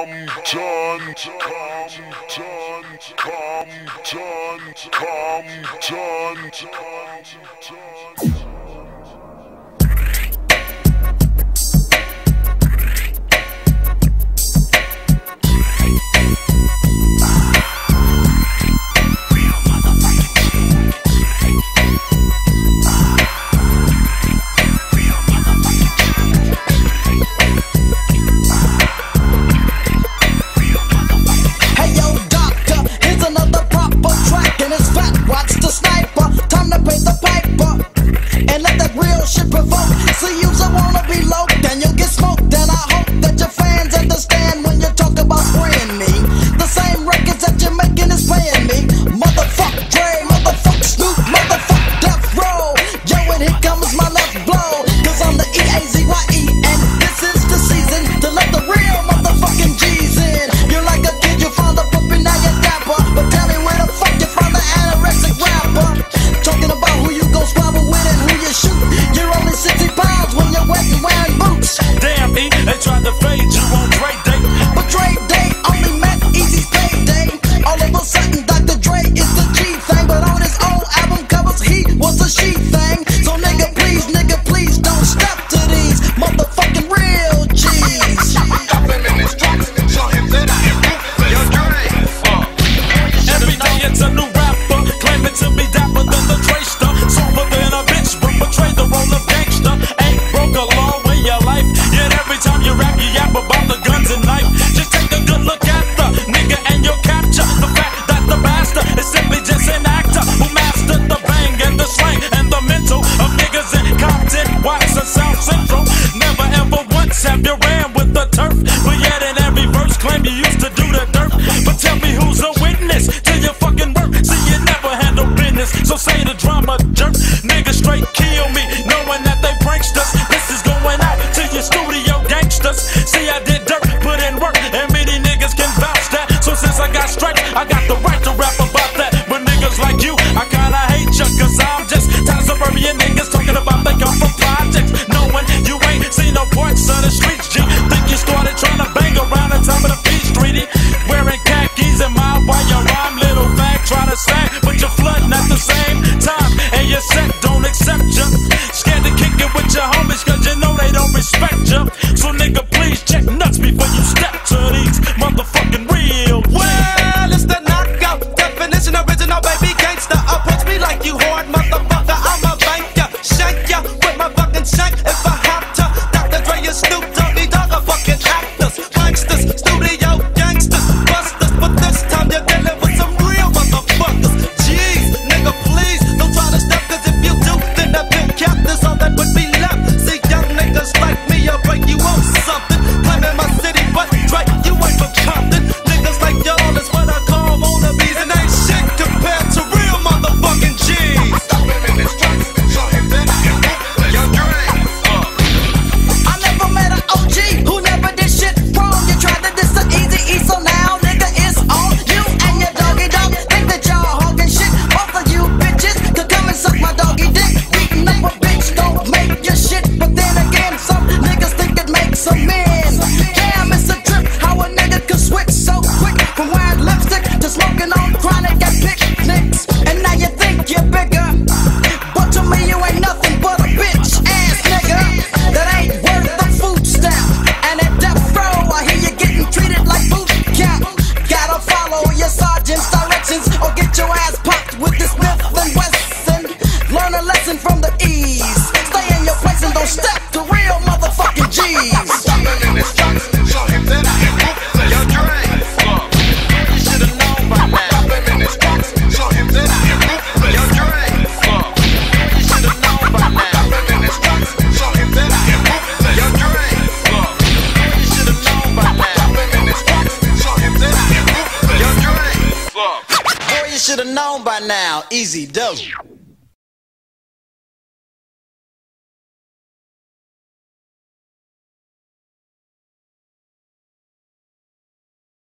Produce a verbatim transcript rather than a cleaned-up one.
Compton, Compton, Compton, Compton, Compton. So say the drama jerk, nigga straight kill me, knowing that they pranksters. This is going out to your studio gangsters. See I did dirt, put in work, and many niggas can vouch that. So since I got stripes, I got the right to rap about that. But niggas like you, I kinda hate ya, cause I'm just tired of suburban niggas talking about they come from projects, knowing you ain't seen no parts of the streets, G. Think you started trying to bang around the top of the beach, streety, wearing khakis and my while you rhyme, little fag, try to sing, but you're flooding at the same time, and your set don't accept ya. Scared to kick it with your homies, cause you know they don't respect ya. So nigga, please check nuts before you step to these motherfucking real. Well, it's the knockout definition, original baby gangsta. Approach me like you hard, motherfucker. I'ma bank ya, shank ya with my fucking shank if I have to. Doctor Dre and Snoop Doggy Dogg are fucking actors, pranksters, studio gangsters, busters. But this time you're dealing with some real motherfuckers. Jeez, nigga, please don't try to step, cause if you do, then the big cap is all that would be left. See, young niggas like me, I'll break you off something. Claiming my city, but Dre, you ain't from Compton. Niggas like y'all is what I call wannabes, and ain't shit compared to real motherfucking G's. Stop him in his tracks, show him that I am ruthless. Young Dre, I never met an O G who never did shit wrong. You tried to diss the Eazy-E, so now nigga it's on you and your doggy dog. Think that y'all hogging shit. Both of you bitches could come and suck my doggy dick. Beating up a bitch don't make your shit, but then again some niggas think it makes a man. Damn, it's a trip how a nigga could switch so quick from wearing lipstick to smoking on chronic at picnics. And now you think you're bigger, but to me you ain't nothing but a bitch ass nigga that ain't worth the food stamp. And at death row, I hear you getting treated like boot camp. Gotta follow your sergeant's directions or get your ass popped with this Smith and Wesson. Learn a lesson from the E's. Stay in your place and don't step to real motherfucking G's. stop him in his tracks, show him that I am ruthless. Young Dre, you should've known by now. Stop him in his tracks, show him that I am ruthless. Young Dre, you should've known by now. Stop him in his tracks, show him that I am ruthless. Young Dre, you should've known by now. Stop him in his tracks, show him that I am ruthless. Young Dre, Boy, you should've known by now. Eazy-Duz-It.